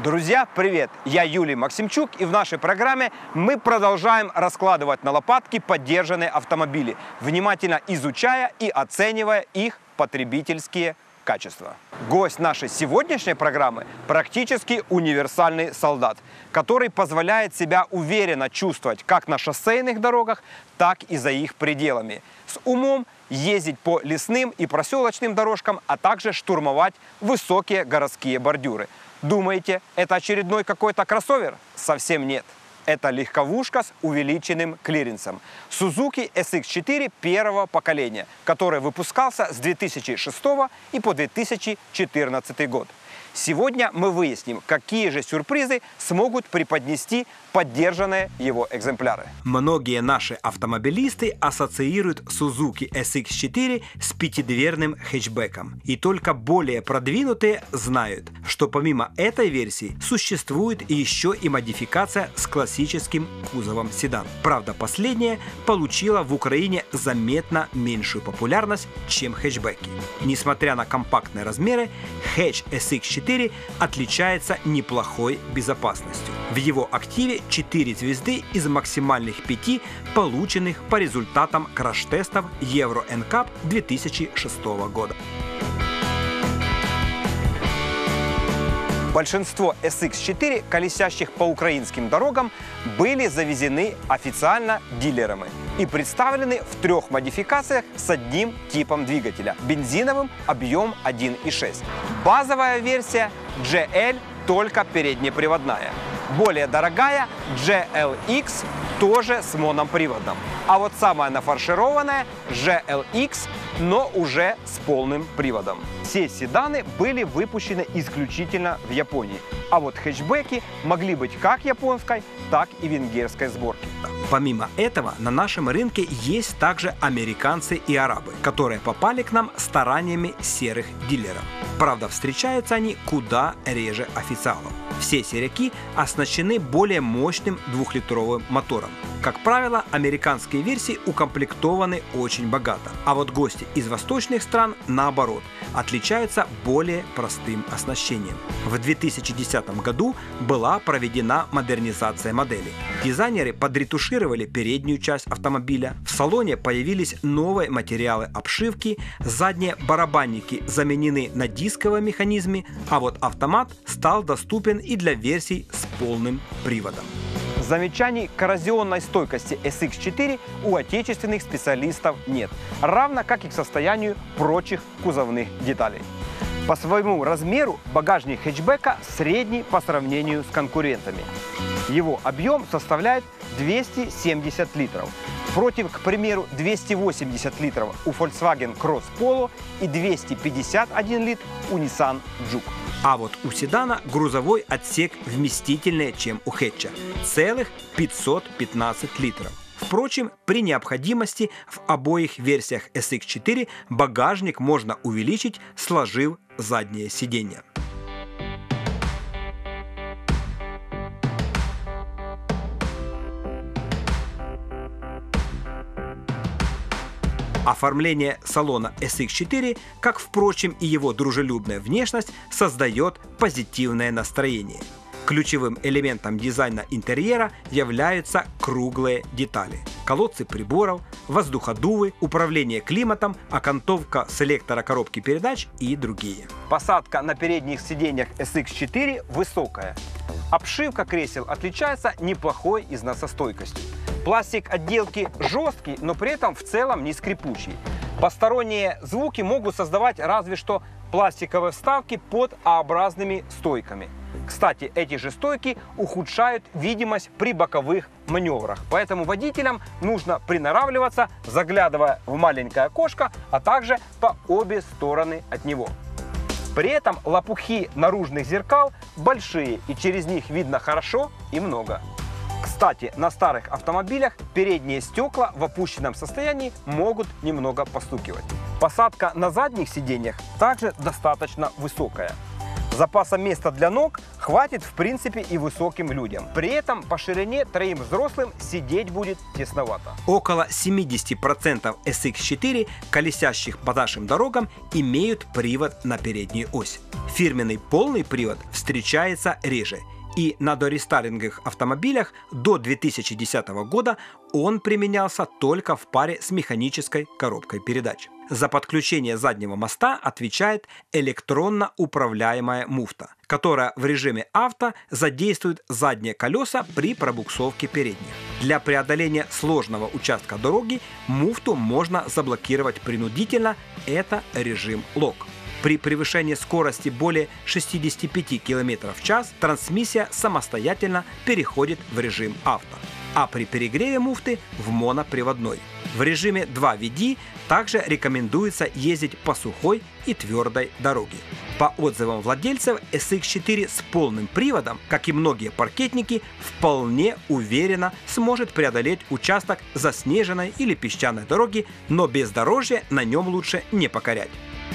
Друзья, привет! Я Юлий Максимчук, и в нашей программе мы продолжаем раскладывать на лопатки подержанные автомобили, внимательно изучая и оценивая их потребительские качества. Гость нашей сегодняшней программы – практически универсальный солдат, который позволяет себя уверенно чувствовать как на шоссейных дорогах, так и за их пределами. С умом ездить по лесным и проселочным дорожкам, а также штурмовать высокие городские бордюры. Думаете, это очередной какой-то кроссовер? Совсем нет. Это легковушка с увеличенным клиренсом. Suzuki SX4 первого поколения, который выпускался с 2006 и по 2014 год. Сегодня мы выясним, какие же сюрпризы смогут преподнести поддержанные его экземпляры. Многие наши автомобилисты ассоциируют Suzuki SX4 с пятидверным хэтчбеком. И только более продвинутые знают, что помимо этой версии существует еще и модификация с классическим кузовом седан. Правда, последняя получила в Украине заметно меньшую популярность, чем хэтчбеки. Несмотря на компактные размеры, хэтч SX4 отличается неплохой безопасностью. В его активе 4 звезды из максимальных 5, полученных по результатам краш-тестов Euro NCAP 2006 года. Большинство SX4, колесящих по украинским дорогам, были завезены официально дилерами и представлены в 3 модификациях с одним типом двигателя – бензиновым объем 1.6. Базовая версия GL только переднеприводная. Более дорогая GLX тоже с моноприводом. А вот самая нафаршированная GLX, но уже с полным приводом. Все седаны были выпущены исключительно в Японии. А вот хэтчбеки могли быть как японской, так и венгерской сборки. Помимо этого, на нашем рынке есть также американцы и арабы, которые попали к нам стараниями серых дилеров. Правда, встречаются они куда реже официалов. Все серяки оснащены более мощным 2-литровым мотором. Как правило, американские версии укомплектованы очень богато, а вот гости из восточных стран, наоборот, отличаются более простым оснащением. В 2010 году была проведена модернизация модели. Дизайнеры подретушировали переднюю часть автомобиля, в салоне появились новые материалы обшивки, задние барабанники заменены на дисковом механизме, а вот автомат стал доступен и для версий с полным приводом. Замечаний к коррозионной стойкости SX4 у отечественных специалистов нет, равно как и к состоянию прочих кузовных деталей. По своему размеру багажник хэтчбека средний по сравнению с конкурентами. Его объем составляет 270 литров, против, к примеру, 280 литров у Volkswagen Cross Polo и 251 литр у Nissan Juke. А вот у седана грузовой отсек вместительнее, чем у хэтча – целых 515 литров. Впрочем, при необходимости в обоих версиях SX4 багажник можно увеличить, сложив заднее сиденье. Оформление салона SX4, как, впрочем, и его дружелюбная внешность, создает позитивное настроение. Ключевым элементом дизайна интерьера являются круглые детали. Колодцы приборов, воздуходувы, управление климатом, окантовка селектора коробки передач и другие. Посадка на передних сиденьях SX4 высокая. Обшивка кресел отличается неплохой износостойкостью. Пластик отделки жесткий, но при этом в целом не скрипучий. Посторонние звуки могут создавать разве что пластиковые вставки под А-образными стойками. Кстати, эти же стойки ухудшают видимость при боковых маневрах, поэтому водителям нужно приноравливаться, заглядывая в маленькое окошко, а также по обе стороны от него. При этом лопухи наружных зеркал большие, и через них видно хорошо и много. Кстати, на старых автомобилях передние стекла в опущенном состоянии могут немного постукивать. Посадка на задних сиденьях также достаточно высокая. Запаса места для ног Хватит, в принципе, и высоким людям. При этом по ширине троим взрослым сидеть будет тесновато. Около 70% SX4, колесящих по нашим дорогам, имеют привод на переднюю ось. Фирменный полный привод встречается реже. И на дорестайлинговых автомобилях до 2010 года он применялся только в паре с механической коробкой передач. За подключение заднего моста отвечает электронно управляемая муфта, которая в режиме авто задействует задние колеса при пробуксовке передних. Для преодоления сложного участка дороги муфту можно заблокировать принудительно, это режим лок. При превышении скорости более 65 км в час трансмиссия самостоятельно переходит в режим авто, а при перегреве муфты в моноприводной. В режиме 2WD также рекомендуется ездить по сухой и твердой дороге. По отзывам владельцев, SX4 с полным приводом, как и многие паркетники, вполне уверенно сможет преодолеть участок заснеженной или песчаной дороги, но бездорожье на нем лучше не покорять.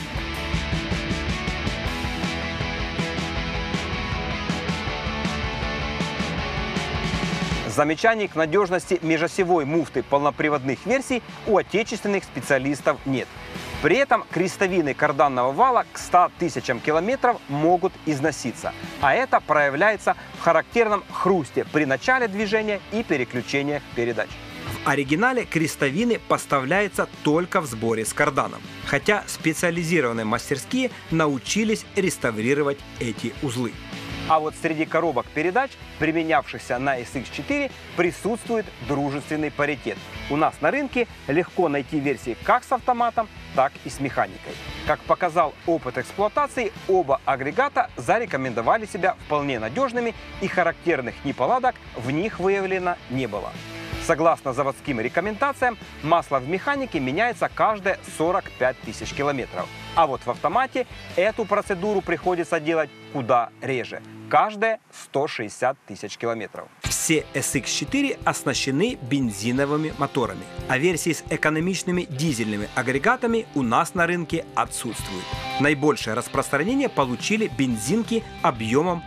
Замечаний к надежности межосевой муфты полноприводных версий у отечественных специалистов нет. При этом крестовины карданного вала к 100 тысячам километров могут износиться, а это проявляется в характерном хрусте при начале движения и переключениях передач. В оригинале крестовины поставляются только в сборе с карданом, хотя специализированные мастерские научились реставрировать эти узлы. А вот среди коробок передач, применявшихся на SX4, присутствует дружественный паритет. У нас на рынке легко найти версии как с автоматом, так и с механикой. Как показал опыт эксплуатации, оба агрегата зарекомендовали себя вполне надежными, и характерных неполадок в них выявлено не было. Согласно заводским рекомендациям, масло в механике меняется каждые 45 тысяч километров. А вот в автомате эту процедуру приходится делать куда реже – каждые 160 тысяч километров. Все SX4 оснащены бензиновыми моторами, а версии с экономичными дизельными агрегатами у нас на рынке отсутствуют. Наибольшее распространение получили бензинки объемом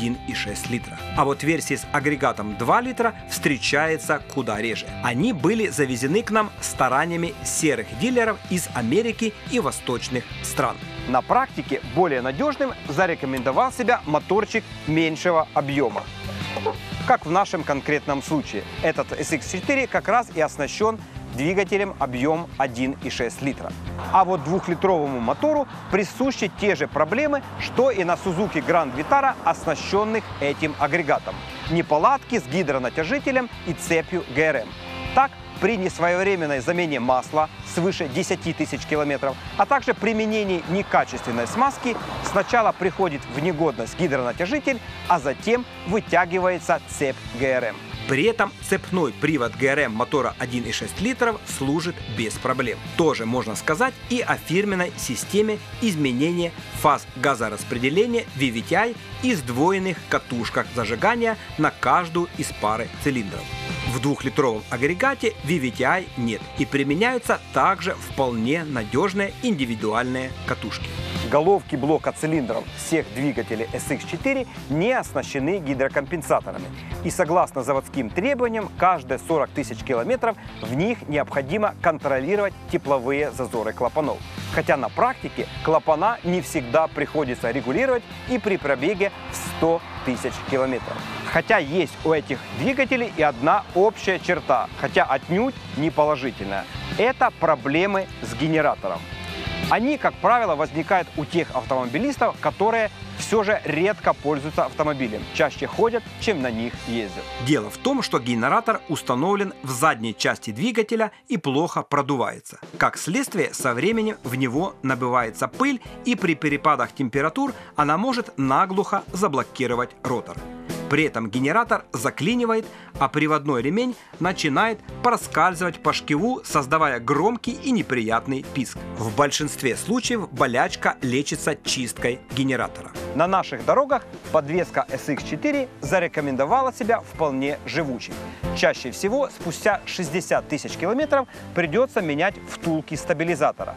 1,6 литра. А вот версии с агрегатом 2 литра встречается куда реже. Они были завезены к нам стараниями серых дилеров из Америки и восточных стран. На практике более надежным зарекомендовал себя моторчик меньшего объема. Как в нашем конкретном случае. Этот SX4 как раз и оснащен двигателем объем 1,6 литра. А вот двухлитровому мотору присущи те же проблемы, что и на Suzuki Grand Vitara, оснащенных этим агрегатом. Неполадки с гидронатяжителем и цепью ГРМ. Так, при несвоевременной замене масла свыше 10 тысяч километров, а также применении некачественной смазки, сначала приходит в негодность гидронатяжитель, а затем вытягивается цепь ГРМ. При этом цепной привод ГРМ мотора 1,6 литров служит без проблем. Тоже можно сказать и о фирменной системе изменения фаз газораспределения VVTi и сдвоенных катушках зажигания на каждую из пары цилиндров. В двухлитровом агрегате VVTi нет, и применяются также вполне надежные индивидуальные катушки. Головки блока цилиндров всех двигателей SX4 не оснащены гидрокомпенсаторами. И согласно заводским требованиям, каждые 40 тысяч километров в них необходимо контролировать тепловые зазоры клапанов. Хотя на практике клапана не всегда приходится регулировать и при пробеге в 100 тысяч километров. Хотя есть у этих двигателей и одна общая черта, хотя отнюдь не положительная. Это проблемы с генератором. Они, как правило, возникают у тех автомобилистов, которые все же редко пользуются автомобилем, чаще ходят, чем на них ездят. Дело в том, что генератор установлен в задней части двигателя и плохо продувается. Как следствие, со временем в него набивается пыль, и при перепадах температур она может наглухо заблокировать ротор. При этом генератор заклинивает, а приводной ремень начинает проскальзывать по шкиву, создавая громкий и неприятный писк. В большинстве случаев болячка лечится чисткой генератора. На наших дорогах подвеска SX4 зарекомендовала себя вполне живучей. Чаще всего спустя 60 тысяч километров придется менять втулки стабилизатора.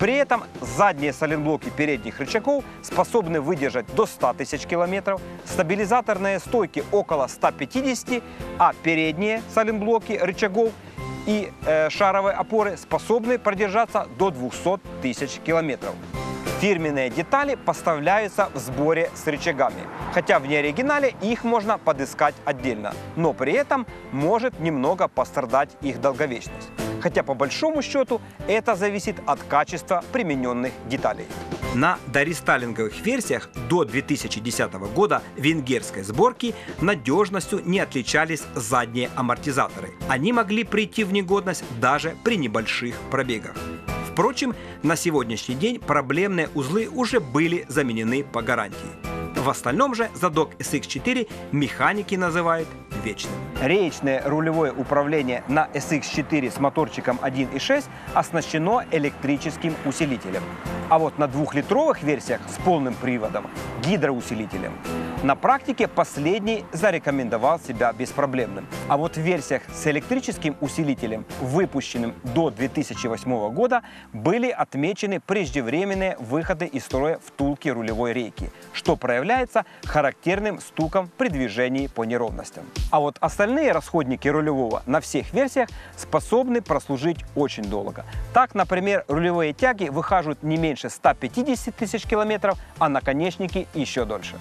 При этом задние сайлентблоки передних рычагов способны выдержать до 100 тысяч километров, стабилизаторные стойки около 150, а передние сайлентблоки рычагов и шаровые опоры способны продержаться до 200 тысяч километров. Фирменные детали поставляются в сборе с рычагами, хотя в неоригинале их можно подыскать отдельно, но при этом может немного пострадать их долговечность. Хотя по большому счету это зависит от качества примененных деталей. На дорестайлинговых версиях до 2010 года венгерской сборки надежностью не отличались задние амортизаторы. Они могли прийти в негодность даже при небольших пробегах. Впрочем, на сегодняшний день проблемные узлы уже были заменены по гарантии. В остальном же задок SX4 механики называют вечным. Реечное рулевое управление на SX4 с моторчиком 1.6 оснащено электрическим усилителем. А вот на 2-литровых версиях с полным приводом – гидроусилителем. На практике последний зарекомендовал себя беспроблемным. А вот в версиях с электрическим усилителем, выпущенным до 2008 года, были отмечены преждевременные выходы из строя втулки рулевой рейки, что проявляется характерным стуком при движении по неровностям. А вот остальные расходники рулевого на всех версиях способны прослужить очень долго. Так, например, рулевые тяги выхаживают не меньше 150 тысяч километров, а наконечники еще дольше.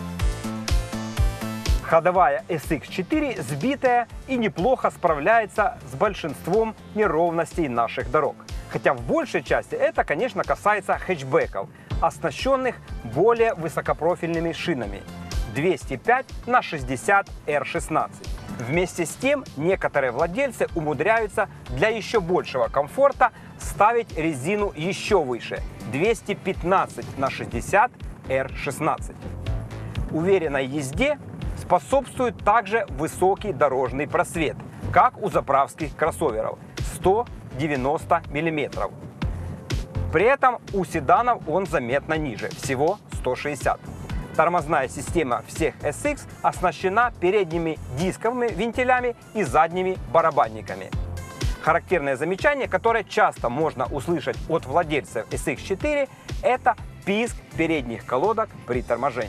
Ходовая SX4 сбитая и неплохо справляется с большинством неровностей наших дорог. Хотя в большей части это, конечно, касается хэтчбеков, оснащенных более высокопрофильными шинами 205 на 60 R16. Вместе с тем, некоторые владельцы умудряются для еще большего комфорта ставить резину еще выше 215 на 60 R16. Уверенной езде способствует также высокий дорожный просвет, как у заправских кроссоверов – 190 мм. При этом у седанов он заметно ниже – всего 160 мм. Тормозная система всех SX оснащена передними дисковыми вентилями и задними барабанниками. Характерное замечание, которое часто можно услышать от владельцев SX4 – это писк передних колодок при торможении.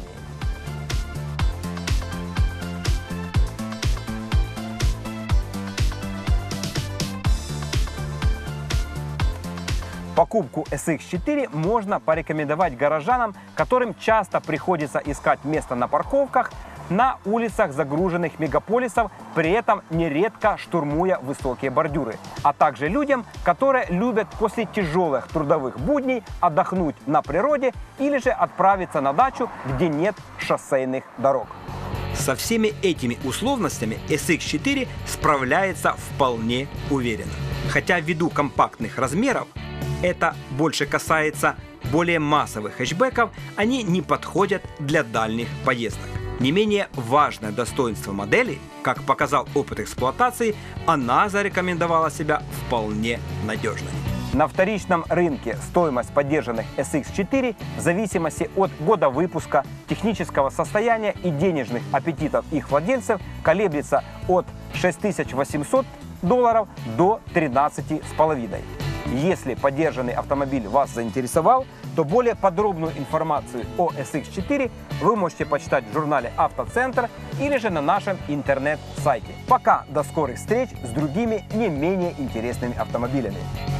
Покупку SX4 можно порекомендовать горожанам, которым часто приходится искать место на парковках на улицах загруженных мегаполисов, при этом нередко штурмуя высокие бордюры, а также людям, которые любят после тяжелых трудовых будней отдохнуть на природе или же отправиться на дачу, где нет шоссейных дорог. Со всеми этими условностями SX4 справляется вполне уверенно. Хотя ввиду компактных размеров, это больше касается более массовых хэтчбеков, они не подходят для дальних поездок. Не менее важное достоинство модели, как показал опыт эксплуатации, она зарекомендовала себя вполне надежной. На вторичном рынке стоимость поддержанных SX4 в зависимости от года выпуска, технического состояния и денежных аппетитов их владельцев колеблется от $6800 до 13,5. Если поддержанный автомобиль вас заинтересовал, то более подробную информацию о SX4 вы можете почитать в журнале «Автоцентр» или же на нашем интернет-сайте. Пока, до скорых встреч с другими не менее интересными автомобилями.